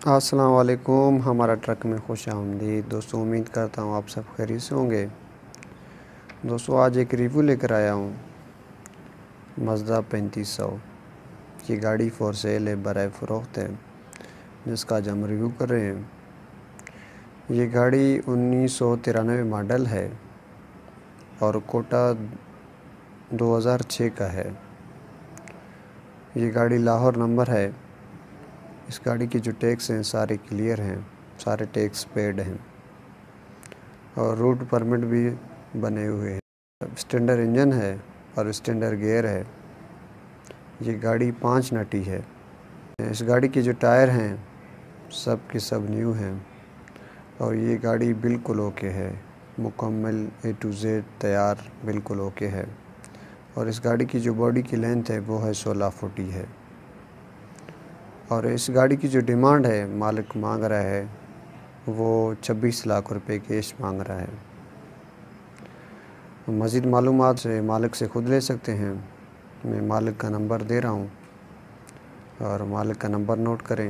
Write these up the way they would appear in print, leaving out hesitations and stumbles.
अस्सलाम वालेकुम। हमारा ट्रक में खुश आमदीद। दोस्तों, उम्मीद करता हूँ आप सब खैरियत से होंगे। दोस्तों, आज एक रिव्यू लेकर आया हूँ मज़दा 3500। ये गाड़ी फॉर सेल है, बराए फ़रोख्त है, जिसका आज हम रिव्यू कर रहे हैं। ये गाड़ी 1993 मॉडल है और कोटा 2006 का है। ये गाड़ी लाहौर नंबर है। इस गाड़ी की जो टैक्स हैं सारे क्लियर हैं, सारे टैक्स पेड हैं और रूट परमिट भी बने हुए हैं। स्टैंडर्ड इंजन है और स्टैंडर्ड गियर है। ये गाड़ी 5 नटी है। इस गाड़ी के जो टायर हैं सब के सब न्यू हैं और ये गाड़ी बिल्कुल ओके है, मुकम्मल A to Z तैयार बिल्कुल ओके है। और इस गाड़ी की जो बॉडी की लेंथ है वो है 16 फुट ही है। और इस गाड़ी की जो डिमांड है, मालिक मांग रहा है वो 26 लाख रुपए कैश मांग रहा है। मज़ीद मालूमात से मालिक से ख़ुद ले सकते हैं। मैं मालिक का नंबर दे रहा हूँ और मालिक का नंबर नोट करें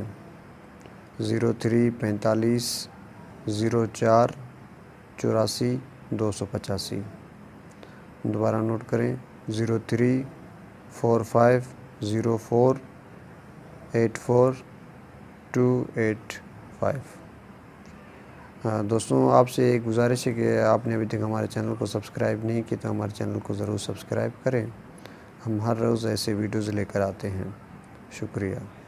0345 04 84 285। दोबारा नोट करें 0345 04 84 285। दोस्तों, आपसे एक गुजारिश है कि आपने अभी तक हमारे चैनल को सब्सक्राइब नहीं किया तो हमारे चैनल को ज़रूर सब्सक्राइब करें। हम हर रोज़ ऐसे वीडियोज़ लेकर आते हैं। शुक्रिया।